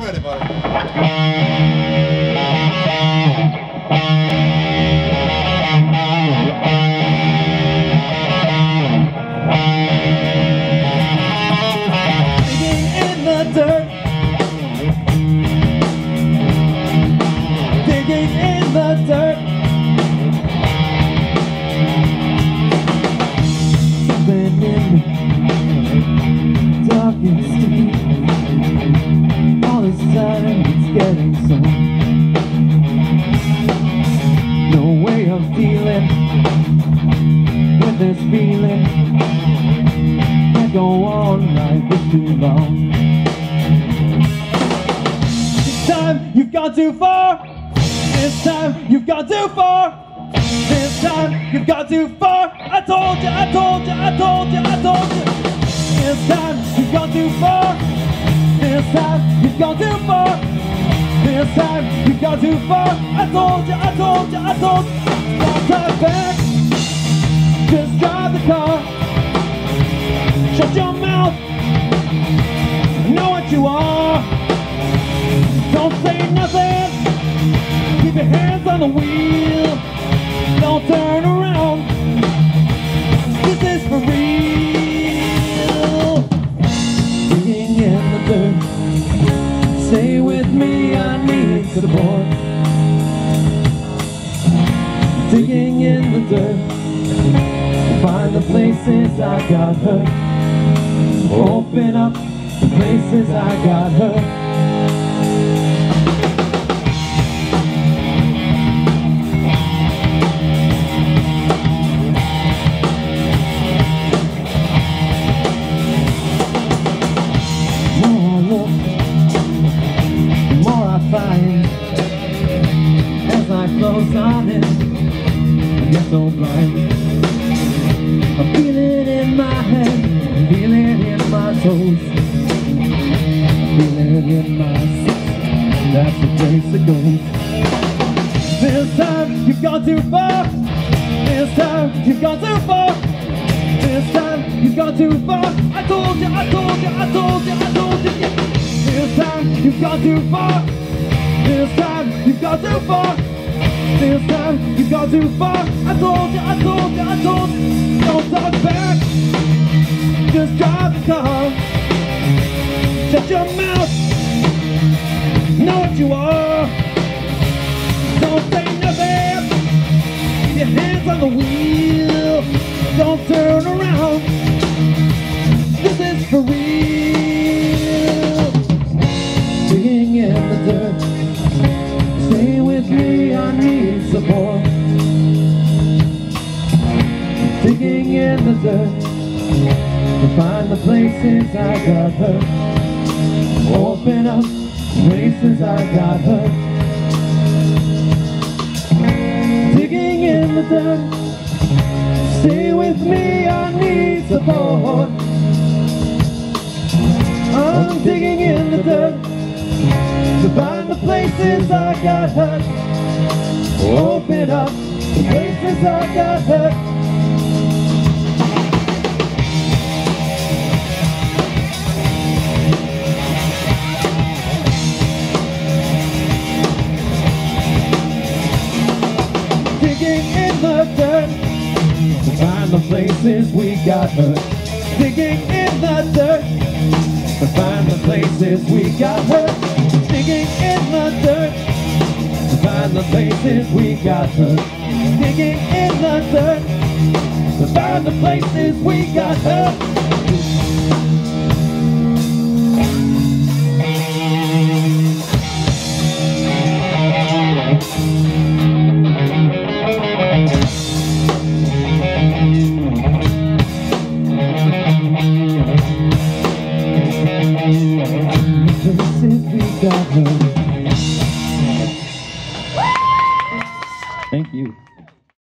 ready, buddy. Digging in the dirt, digging in the dirt. Something in me, dark and steep. All this time it's getting so. No way of dealing with this feeling. Can't go on like this too long. This time you've gone too far. This time you've gone too far. This time you've gone too far. I told you, I told you, I told you, I told you. This time you've gone too far. This time you've gone too far. This time you've gone too far. I told you, I told you, I told you. One time back. Just drive the car. Shut your mouth. I know what you are. Don't say nothing. Keep your hands on the wheel. Don't turn around. This is for real. Digging in the dirt. Stay with me, I need support. Digging in the dirt. Find the places I got hurt. Open up the places I got hurt. As I close on it, I get so blind. I feel it in my head, I feel it in my toes, I feel it in my seat. That's the place it goes. This time you've gone too far. This time you've gone too far. This time you've gone too far. I told you, I told you, I told you, I told you. This time you've gone too far. This time you've gone too far. This time you've gone too far. I told you, I told you, I told you. Don't talk back. Just drive the car. Shut your mouth. Know what you are. Don't say nothing. Keep your hands on the wheel. Don't turn around. This is for real. Digging in the dirt. Stay with me, I need support. Digging in the dirt to find the places I got hurt. Open up places I got hurt. Digging in the dirt. Stay with me, I need support. I'm digging in the dirt to find the places I got hurt. Open up the places I got hurt. Digging in the dirt to find the places we got hurt. Digging in the dirt to find the places we got hurt. Digging in the dirt to find the places we got hurt. Digging in the dirt to find the places we got hurt. Places we got hurt.